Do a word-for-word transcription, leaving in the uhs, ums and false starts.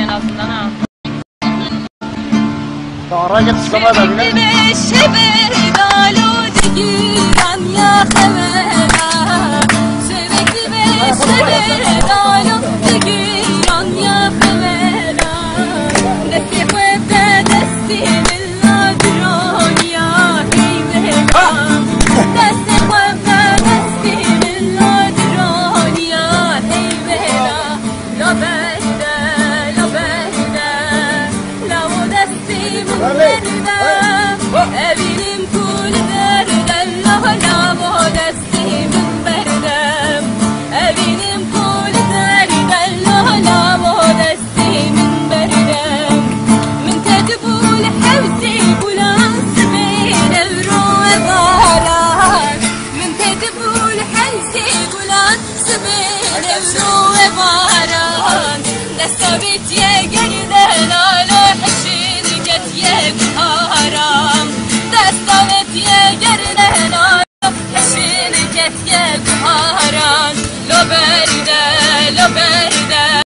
en azından ha. Sonra git ıslama da bile. Evinim kul derden hala bu desti min berdem. Evinim kul derden hala bu desti min berdem. Min tedbul hevzi bulan sbin evro evaran. Min tedbul hevzi bulan sbin evro evaran. Desta bit ye gerden